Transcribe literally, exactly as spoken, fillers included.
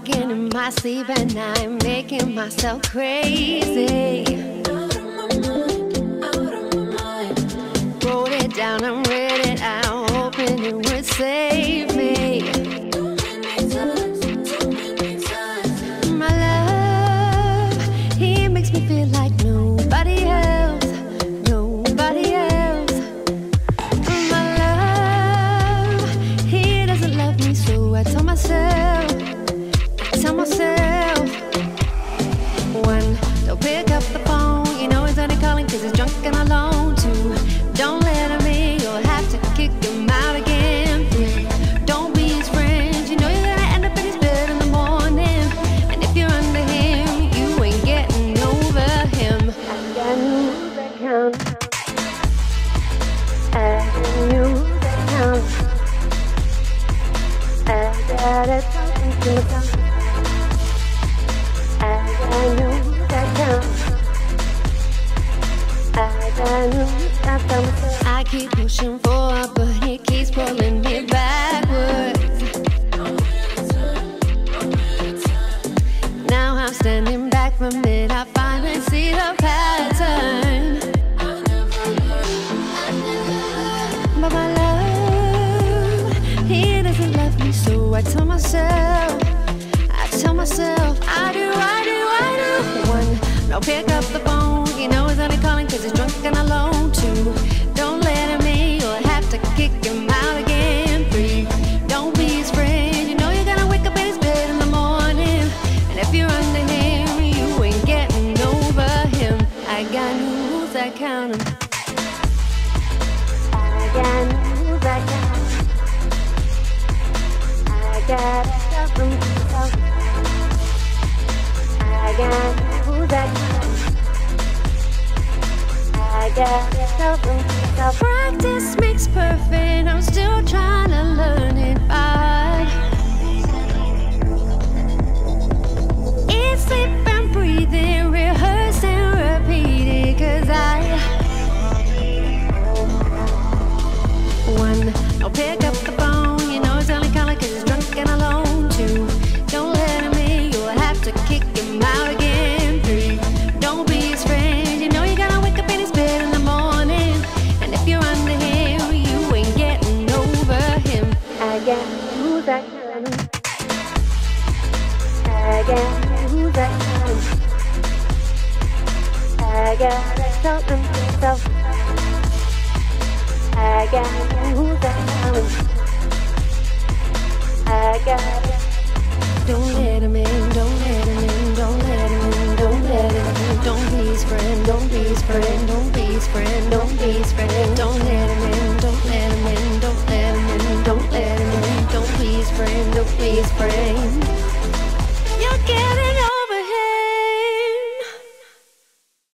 rocking in my sleep and I'm making myself crazy. Wrote it down and read it out, hoping it would save me. My love, he makes me feel like nobody else, nobody else. My love, he doesn't love me, so I tell myself, I tell myself, one, don't pick up the phone, you know he's only calling cause he's drunk and alone. Two, don't let him in, you'll have to kick him out again. Three, don't be his friend, you know you're gonna end up in his bed in the morning. And if you're under him, you ain't getting over him. I got news that counts, I got news that counts, I gotta talk to myself. I got news that counts, I got news that counts. I keep pushing forward, but he keeps pulling me backwards. Now I'm standing back from it, I finally see the pattern. But my love, he doesn't love me, so I tell myself, I tell myself, I do, I do, I do. One, don't pick up the phone, you know he's only calling cause he's drunk and alone. Two, don't let him in, you'll have to kick him out again. Three, don't be his friend, you know you're gonna wake up in his bed in the morning. And if you're under him, you ain't getting over him. I got news that count him, I got news that count him, I gotta tell him myself. I got news that count him, I gotta tell him myself. Practice makes perfect, I'm still trying to learn it by. Eat, sleep and breathe it, rehearse and repeat it, cause I one, don't pick up the phone, you know he's only calling cause he's drunk and alone. Two, don't let him in, you'll have to kick him out again. Three, don't be his friend, you know you're gonna wake up in his bed in the morning. And if you're under him, you ain't getting over him. I got news that count him, I got news that count him, I gotta tell him myself. I got news that count him, I got it. Don't let him in, don't let him in, don't let him in, don't let him in. Don't be his friend, don't be his friend, don't be his friend, don't be his friend. Don't let him in, don't let him in, don't let him in, don't let him in. Don't be his friend, don't be his friend.